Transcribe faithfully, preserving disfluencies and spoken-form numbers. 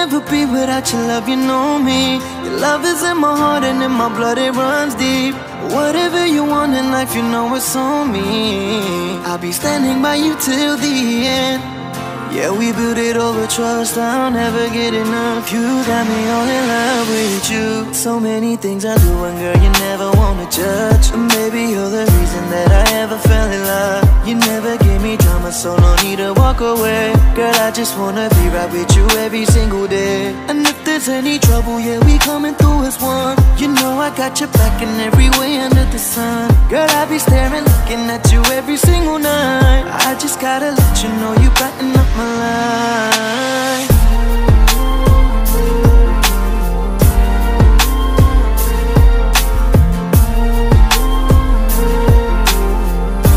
never be without your love, you know me. Your love is in my heart and in my blood, it runs deep. Whatever you want in life, you know it's on me. I'll be standing by you till the end. Yeah, we built it over trust, I'll never get enough. You got me all in love with you. So many things I do and girl, you never wanna judge. And maybe you're the reason that I ever fell in love. You never gave me drama, so no need to walk away. Girl, I just wanna be right with you every single day. And if there's any trouble, yeah, we coming through as one. You know I got your back in every way under the sun. Girl, I be staring, looking at you every single night. I just gotta